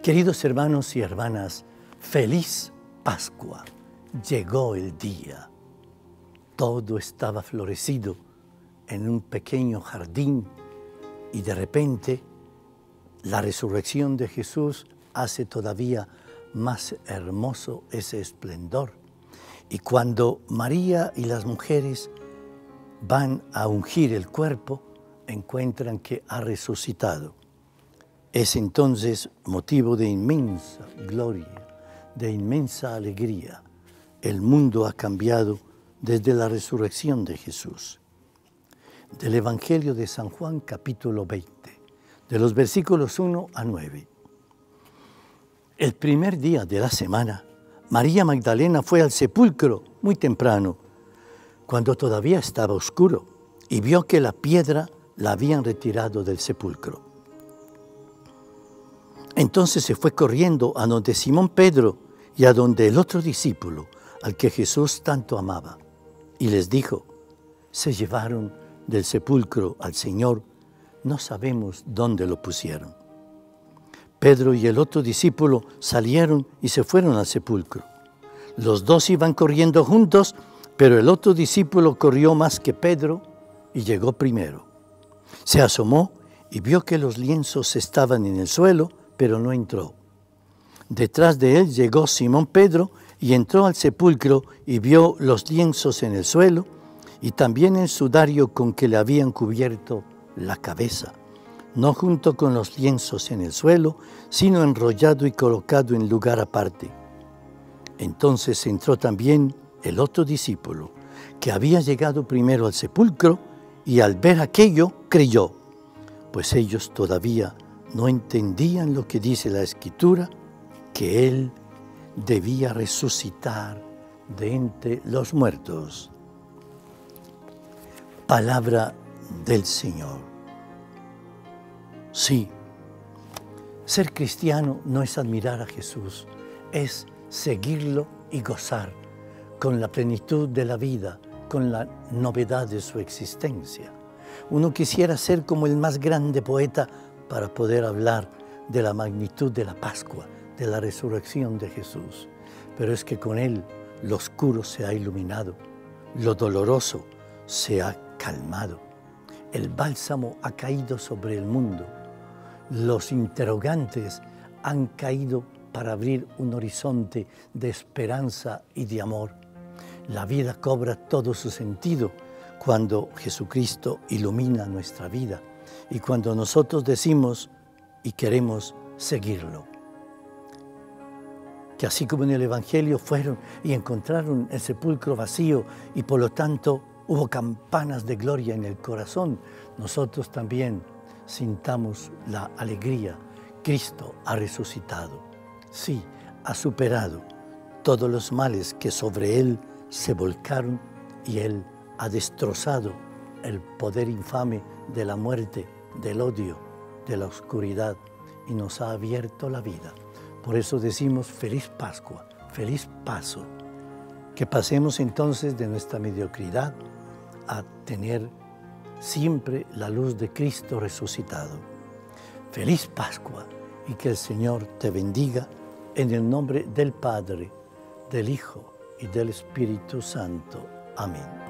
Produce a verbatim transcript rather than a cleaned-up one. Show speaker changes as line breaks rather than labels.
Queridos hermanos y hermanas, feliz Pascua. Llegó el día. Todo estaba florecido en un pequeño jardín y de repente la resurrección de Jesús hace todavía más hermoso ese esplendor. Y cuando María y las mujeres van a ungir el cuerpo, encuentran que ha resucitado. Es entonces motivo de inmensa gloria, de inmensa alegría. El mundo ha cambiado desde la resurrección de Jesús. Del Evangelio de San Juan, capítulo veinte, de los versículos uno a nueve. El primer día de la semana, María Magdalena fue al sepulcro muy temprano, cuando todavía estaba oscuro, y vio que la piedra la habían retirado del sepulcro. Entonces se fue corriendo a donde Simón Pedro y a donde el otro discípulo, al que Jesús tanto amaba, y les dijo: se llevaron del sepulcro al Señor, no sabemos dónde lo pusieron. Pedro y el otro discípulo salieron y se fueron al sepulcro. Los dos iban corriendo juntos, pero el otro discípulo corrió más que Pedro y llegó primero. Se asomó y vio que los lienzos estaban en el suelo, pero no entró. Detrás de él llegó Simón Pedro y entró al sepulcro y vio los lienzos en el suelo y también el sudario con que le habían cubierto la cabeza, no junto con los lienzos en el suelo, sino enrollado y colocado en lugar aparte. Entonces entró también el otro discípulo, que había llegado primero al sepulcro, y al ver aquello creyó, pues ellos todavía no entendían lo que dice la Escritura, que Él debía resucitar de entre los muertos. Palabra del Señor. Sí, ser cristiano no es admirar a Jesús, es seguirlo y gozar con la plenitud de la vida, con la novedad de su existencia. Uno quisiera ser como el más grande poeta para poder hablar de la magnitud de la Pascua, de la resurrección de Jesús. Pero es que con Él lo oscuro se ha iluminado, lo doloroso se ha calmado, el bálsamo ha caído sobre el mundo, los interrogantes han caído para abrir un horizonte de esperanza y de amor. La vida cobra todo su sentido cuando Jesucristo ilumina nuestra vida y cuando nosotros decimos y queremos seguirlo. Que así como en el Evangelio fueron y encontraron el sepulcro vacío y por lo tanto hubo campanas de gloria en el corazón, nosotros también sintamos la alegría. Cristo ha resucitado. Sí, ha superado todos los males que sobre Él se volcaron y Él ha destrozado el poder infame de la muerte, del odio, de la oscuridad y nos ha abierto la vida. Por eso decimos feliz Pascua, feliz paso. Que pasemos entonces de nuestra mediocridad a tener siempre la luz de Cristo resucitado. Feliz Pascua y que el Señor te bendiga en el nombre del Padre, del Hijo y del Espíritu Santo. Amén.